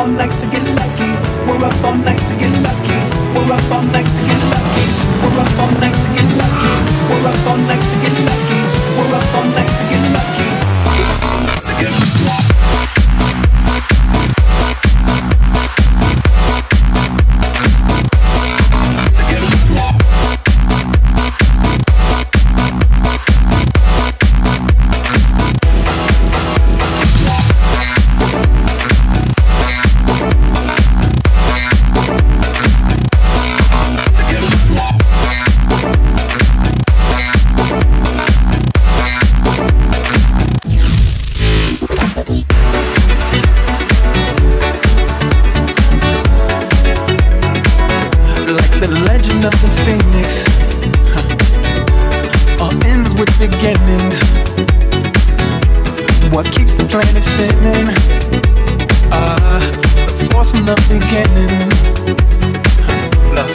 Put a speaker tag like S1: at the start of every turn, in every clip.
S1: all night to get lucky. We're up all night to get lucky. We're up all night to get lucky. We're up all night to get lucky. We're up all night to get lucky. We're up all night to get lucky.
S2: The legend of the phoenix, all ends with beginnings. What keeps the planet spinning? The force from the beginning. Love.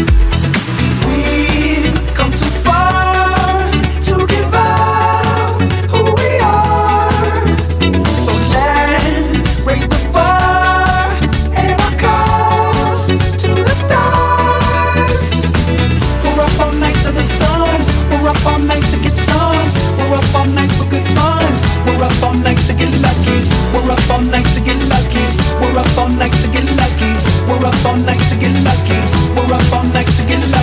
S2: We've come too far to give up who we are. So let's raise the bar and our cups to the stars. We're up all night to the sun. We're up all night to get some. We're up all night for good fun. We're up all night to get lucky. We're up all night to get lucky. We're up all night to get lucky. We're up all night to get lucky. We're up all night to get lucky.